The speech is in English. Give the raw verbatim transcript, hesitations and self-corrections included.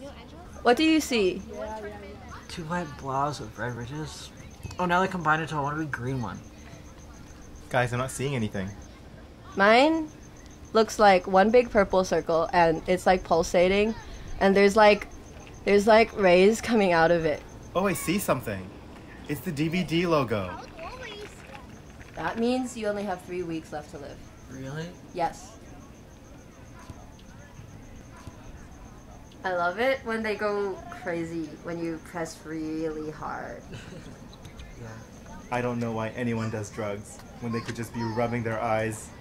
What do you see? Two white blobs with red ridges. Oh, now they combine into one big green one. Guys, I'm not seeing anything. Mine looks like one big purple circle, and it's like pulsating, and there's like there's like rays coming out of it. Oh, I see something. It's the D V D logo. That means you only have three weeks left to live. Really? Yes. I love it when they go crazy when you press really hard. Yeah. I don't know why anyone does drugs when they could just be rubbing their eyes.